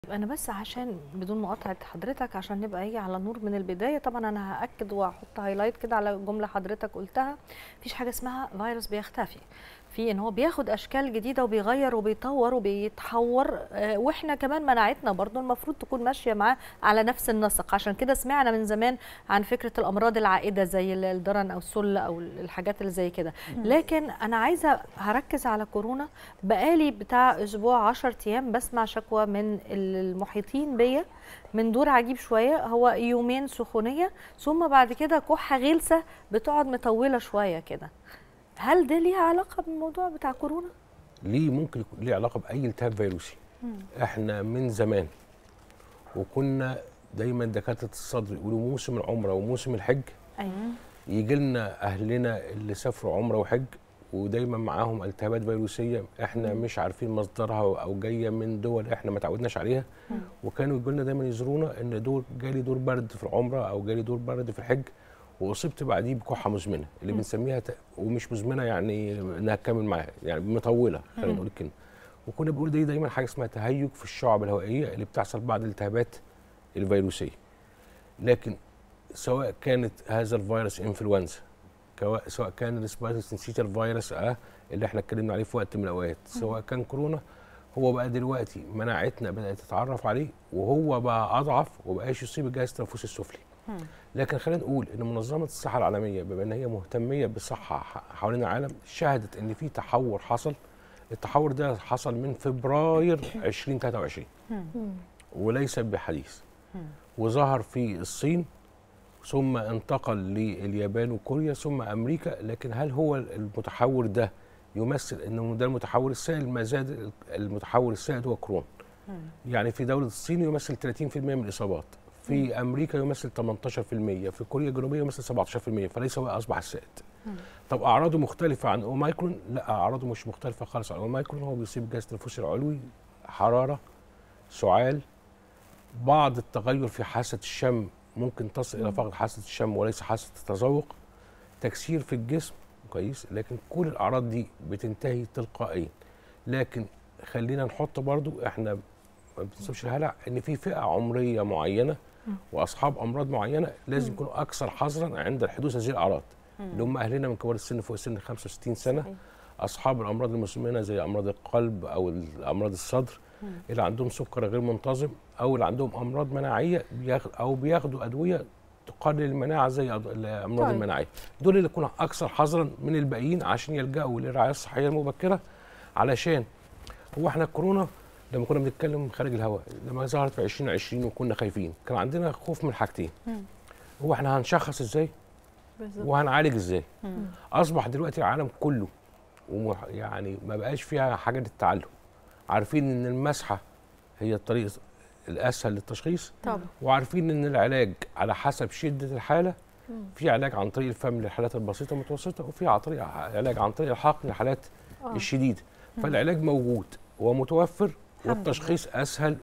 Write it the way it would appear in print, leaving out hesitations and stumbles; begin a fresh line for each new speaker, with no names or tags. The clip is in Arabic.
أنا بس عشان بدون مقاطعة حضرتك عشان نبقى على نور من البداية، طبعا أنا هأكد وأحط هايلايت كده على جملة حضرتك قلتها. مفيش حاجة اسمها فيروس بيختفي، في إن هو بياخد أشكال جديدة وبيغير وبيطور وبيتحور، وإحنا كمان مناعتنا برضو المفروض تكون ماشية معاه على نفس النسق. عشان كده سمعنا من زمان عن فكرة الأمراض العائدة زي الدرن أو السل أو الحاجات اللي زي كده. لكن أنا عايزة هركز على كورونا. بقالي بتاع أسبوع 10 أيام بسمع شكوى من المحيطين بيا من دور عجيب شويه، هو يومين سخونيه ثم بعد كده كحه غلسه بتقعد مطوله شويه كده. هل ده ليها علاقه بالموضوع بتاع كورونا؟
ليه؟ ممكن يكون ليه علاقه باي التهاب فيروسي. احنا من زمان وكنا دايما دكاتره الصدر يقولوا موسم العمره وموسم الحج.
ايوه.
يجي لنا اهلنا اللي سافروا عمره وحج ودايما معاهم التهابات فيروسيه احنا مش عارفين مصدرها او جايه من دول احنا ما تعودناش عليها. وكانوا يجوا لنا دايما يزورونا ان جالي دور برد في العمره او جالي دور برد في الحج، واصبت بعديه بكحه مزمنه اللي بنسميها ومش مزمنه يعني انها تكمل معاها، يعني مطوله خلينا نقول كده. وكنا بنقول دي دايما حاجه اسمها تهيج في الشعب الهوائيه اللي بتحصل بعد الالتهابات الفيروسيه. لكن سواء كانت هذا الفيروس انفلونزا، سواء كان الريسبيراتوري سينسيتال فيروس اللي احنا اتكلمنا عليه في وقت من الاوقات، سواء كان كورونا، هو بقى دلوقتي مناعتنا بدات تتعرف عليه وهو بقى اضعف وبقاش يصيب الجهاز التنفسي السفلي. لكن خلينا نقول ان منظمه الصحه العالميه بما ان هي مهتميه بالصحه حوالين العالم شهدت ان في تحور حصل. التحور ده حصل من فبراير 2023 وليس بحديث، وظهر في الصين ثم انتقل لليابان وكوريا ثم امريكا. لكن هل هو المتحور ده يمثل انه ده المتحور السائد؟ ما زاد المتحور السائد هو كورونا. يعني في دوله الصين يمثل 30% من الاصابات، في امريكا يمثل 18%، في كوريا الجنوبيه يمثل 17%، فليس هو اصبح السائد. طب اعراضه مختلفه عن اوميكرون؟ لا، اعراضه مش مختلفه خالص عن اوميكرون. هو بيصيب الجهاز التنفسي العلوي، حراره، سعال، بعض التغير في حاسه الشم، ممكن تصل الى فقد حاسه الشم وليس حاسه التذوق، تكسير في الجسم كويس. لكن كل الاعراض دي بتنتهي تلقائيا. لكن خلينا نحط برضو احنا ما بنصيبش الهلع ان في فئه عمريه معينه واصحاب امراض معينه لازم يكونوا اكثر حذرا عند حدوث هذه الاعراض، اللي هم اهلنا من كبار السن فوق سن 65 سنه، اصحاب الامراض المزمنه زي امراض القلب او امراض الصدر، اللي عندهم سكر غير منتظم، او اللي عندهم امراض مناعيه بياخدوا ادويه تقلل المناعه زي الامراض المناعيه. دول اللي يكونوا اكثر حذرا من الباقيين عشان يلجأوا للرعايه الصحيه المبكره. علشان هو احنا الكورونا لما كنا بنتكلم خارج الهواء لما ظهرت في 2020 وكنا خايفين كان عندنا خوف من حاجتين. هو احنا هنشخص ازاي وهنعالج ازاي. اصبح دلوقتي العالم كله يعني ما بقاش فيها حاجه للتعلم، عارفين ان المسحه هي الطريق الاسهل للتشخيص طبعا، وعارفين ان العلاج على حسب شده الحاله. في علاج عن طريق الفم للحالات البسيطه المتوسطه، وفي علاج عن طريق الحقن للحالات الشديده. فالعلاج موجود ومتوفر والتشخيص اسهل